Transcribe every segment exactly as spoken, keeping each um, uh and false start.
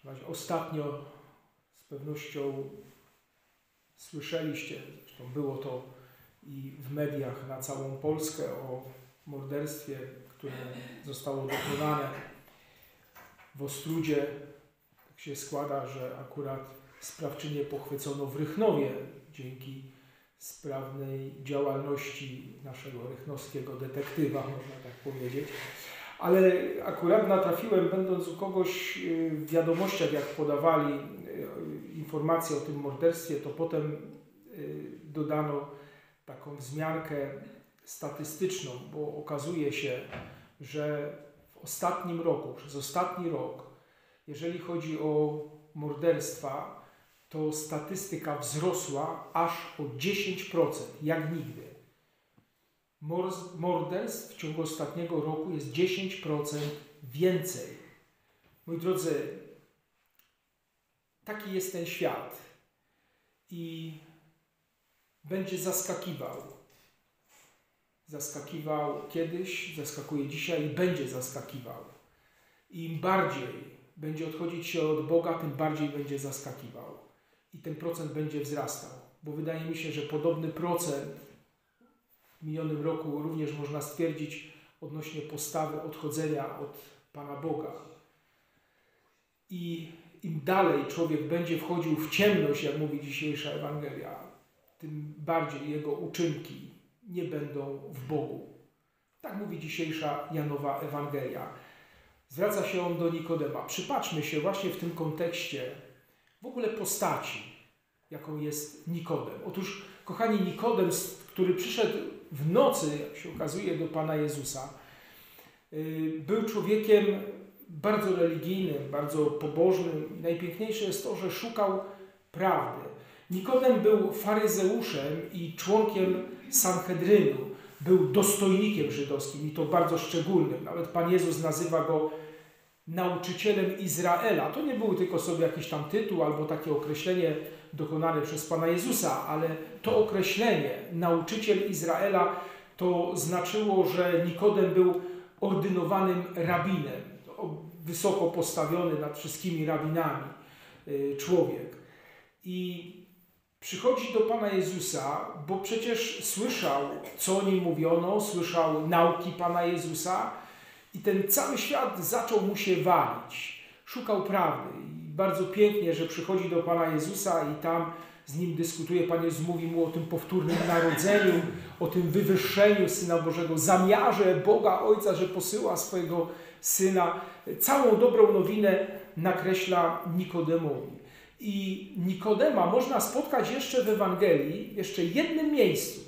Ostatnio z pewnością słyszeliście, zresztą było to i w mediach na całą Polskę, o morderstwie, które zostało dokonane w Ostródzie. Tak się składa, że akurat sprawczynię pochwycono w Rychnowie dzięki sprawnej działalności naszego rychnowskiego detektywa, można tak powiedzieć. Ale akurat natrafiłem, będąc u kogoś w wiadomościach, jak podawali informacje o tym morderstwie, to potem dodano taką wzmiankę statystyczną, bo okazuje się, że w ostatnim roku, przez ostatni rok, jeżeli chodzi o morderstwa, to statystyka wzrosła aż o dziesięć procent, jak nigdy. Morderstw w ciągu ostatniego roku jest dziesięć procent więcej. Moi drodzy, taki jest ten świat i będzie zaskakiwał. Zaskakiwał kiedyś, zaskakuje dzisiaj i będzie zaskakiwał. Im bardziej będzie odchodzić się od Boga, tym bardziej będzie zaskakiwał. I ten procent będzie wzrastał. Bo wydaje mi się, że podobny procent w minionym roku również można stwierdzić odnośnie postawy odchodzenia od Pana Boga. I im dalej człowiek będzie wchodził w ciemność, jak mówi dzisiejsza Ewangelia, tym bardziej jego uczynki nie będą w Bogu. Tak mówi dzisiejsza Janowa Ewangelia. Zwraca się on do Nikodema. Przypatrzmy się właśnie w tym kontekście w ogóle postaci, jaką jest Nikodem. Otóż, kochani, Nikodem, który przyszedł w nocy, jak się okazuje, do Pana Jezusa, był człowiekiem bardzo religijnym, bardzo pobożnym. Najpiękniejsze jest to, że szukał prawdy. Nikodem był faryzeuszem i członkiem Sanhedrynu. Był dostojnikiem żydowskim i to bardzo szczególnym. Nawet Pan Jezus nazywa go nauczycielem Izraela. To nie był tylko sobie jakiś tam tytuł albo takie określenie dokonane przez Pana Jezusa, ale to określenie nauczyciel Izraela to znaczyło, że Nikodem był ordynowanym rabinem, wysoko postawiony nad wszystkimi rabinami człowiek. I przychodzi do Pana Jezusa, bo przecież słyszał, co o nim mówiono, słyszał nauki Pana Jezusa i ten cały świat zaczął mu się walić. Szukał prawdy i bardzo pięknie, że przychodzi do Pana Jezusa i tam z nim dyskutuje. Pan Jezus mówi mu o tym powtórnym narodzeniu, o tym wywyższeniu Syna Bożego, zamiarze Boga Ojca, że posyła swojego Syna. Całą dobrą nowinę nakreśla Nikodemowi. I Nikodema można spotkać jeszcze w Ewangelii, jeszcze jednym miejscu.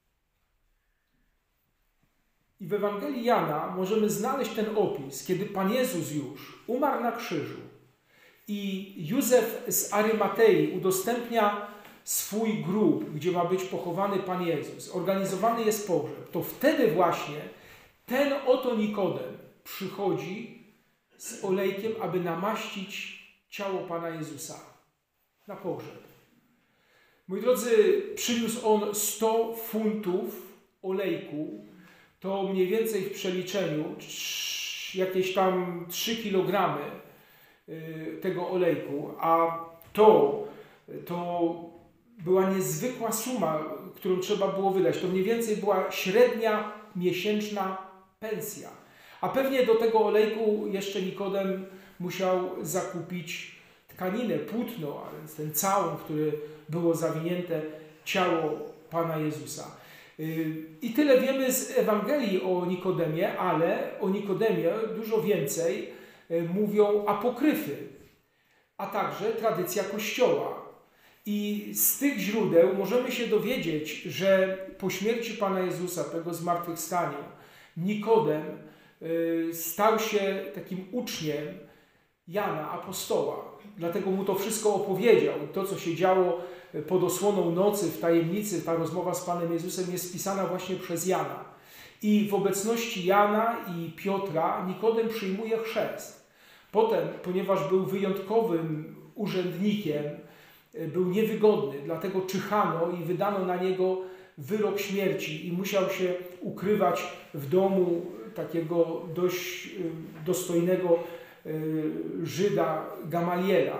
I w Ewangelii Jana możemy znaleźć ten opis, kiedy Pan Jezus już umarł na krzyżu i Józef z Arymatei udostępnia swój grób, gdzie ma być pochowany Pan Jezus. Organizowany jest pogrzeb. To wtedy właśnie ten oto Nikodem przychodzi z olejkiem, aby namaścić ciało Pana Jezusa na pogrzeb. Moi drodzy, przyniósł on sto funtów olejku, to mniej więcej w przeliczeniu jakieś tam trzy kilogramy tego olejku, a to, to była niezwykła suma, którą trzeba było wydać. To mniej więcej była średnia miesięczna pensja. A pewnie do tego olejku jeszcze Nikodem musiał zakupić tkaninę, płótno, a więc ten całun, w który było zawinięte ciało Pana Jezusa. I tyle wiemy z Ewangelii o Nikodemie, ale o Nikodemie dużo więcej mówią apokryfy, a także tradycja Kościoła. I z tych źródeł możemy się dowiedzieć, że po śmierci Pana Jezusa, po Jego zmartwychwstaniu, Nikodem stał się takim uczniem Jana, apostoła. Dlatego mu to wszystko opowiedział. To, co się działo pod osłoną nocy, w tajemnicy, ta rozmowa z Panem Jezusem jest spisana właśnie przez Jana. I w obecności Jana i Piotra Nikodem przyjmuje chrzest. Potem, ponieważ był wyjątkowym urzędnikiem, był niewygodny, dlatego czyhano i wydano na niego wyrok śmierci i musiał się ukrywać w domu takiego dość dostojnego Żyda Gamaliela.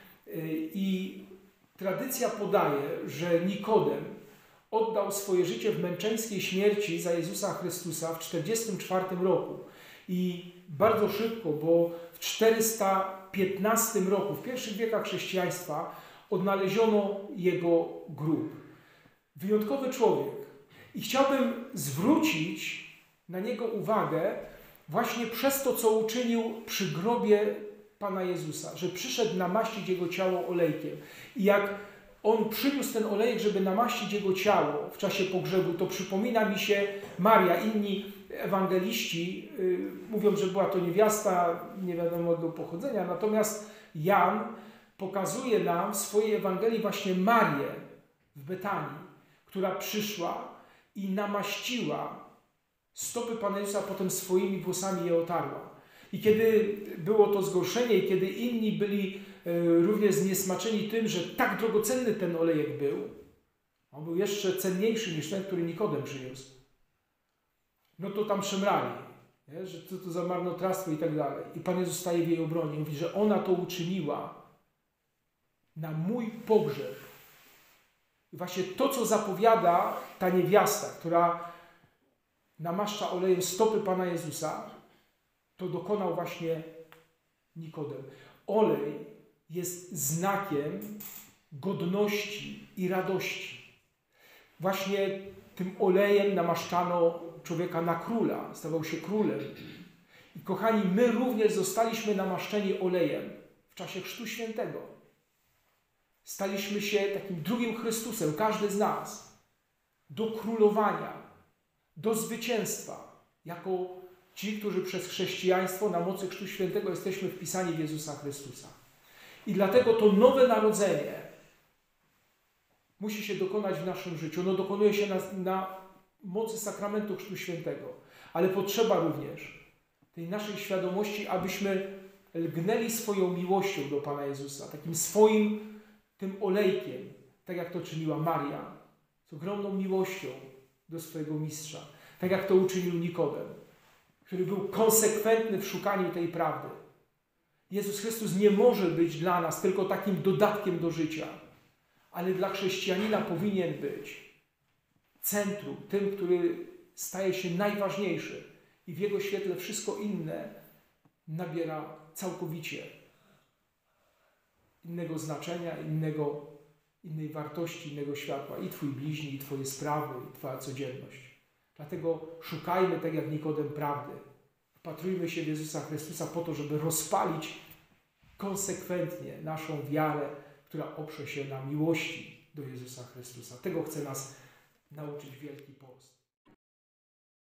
I tradycja podaje, że Nikodem oddał swoje życie w męczeńskiej śmierci za Jezusa Chrystusa w czterdziestym czwartym roku. I bardzo szybko, bo w czterysta piętnastym roku, w pierwszych wiekach chrześcijaństwa, odnaleziono jego grób. Wyjątkowy człowiek. I chciałbym zwrócić na niego uwagę właśnie przez to, co uczynił przy grobie Pana Jezusa, że przyszedł namaścić Jego ciało olejkiem. I jak On przyniósł ten olejek, żeby namaścić Jego ciało w czasie pogrzebu, to przypomina mi się Maria. Inni ewangeliści yy, mówią, że była to niewiasta nie wiadomo jakiego pochodzenia, natomiast Jan pokazuje nam w swojej Ewangelii właśnie Marię w Betanii, która przyszła i namaściła stopy Pana Jezusa, potem swoimi włosami je otarła. I kiedy było to zgorszenie i kiedy inni byli również zniesmaczeni tym, że tak drogocenny ten olejek był, on był jeszcze cenniejszy niż ten, który Nikodem przyniósł, no to tam szemrali, nie? Że co to za marnotrawstwo i tak dalej. I Pan Jezus staje w jej obronie. Mówi, że ona to uczyniła na mój pogrzeb. I właśnie to, co zapowiada ta niewiasta, która namaszcza olejem stopy Pana Jezusa, to dokonał właśnie Nikodem. Olej jest znakiem godności i radości. Właśnie tym olejem namaszczano człowieka na króla, stawał się królem. I kochani, my również zostaliśmy namaszczeni olejem w czasie Chrztu Świętego. Staliśmy się takim drugim Chrystusem, każdy z nas, do królowania, do zwycięstwa, jako ci, którzy przez chrześcijaństwo na mocy Chrztu Świętego jesteśmy wpisani w Jezusa Chrystusa. I dlatego to nowe narodzenie musi się dokonać w naszym życiu. Ono dokonuje się na, na mocy sakramentu Chrztu Świętego. Ale potrzeba również tej naszej świadomości, abyśmy lgnęli swoją miłością do Pana Jezusa, takim swoim tym olejkiem, tak jak to czyniła Maria, z ogromną miłością do swojego mistrza, tak jak to uczynił Nikodem, który był konsekwentny w szukaniu tej prawdy. Jezus Chrystus nie może być dla nas tylko takim dodatkiem do życia, ale dla chrześcijanina powinien być centrum, tym, który staje się najważniejszy i w jego świetle wszystko inne nabiera całkowicie innego znaczenia, innego, innej wartości, innego światła. I Twój bliźni, i Twoje sprawy, i Twoja codzienność. Dlatego szukajmy, tak jak Nikodem, prawdy. Wpatrujmy się w Jezusa Chrystusa po to, żeby rozpalić konsekwentnie naszą wiarę, która oprze się na miłości do Jezusa Chrystusa. Tego chce nas nauczyć Wielki Post.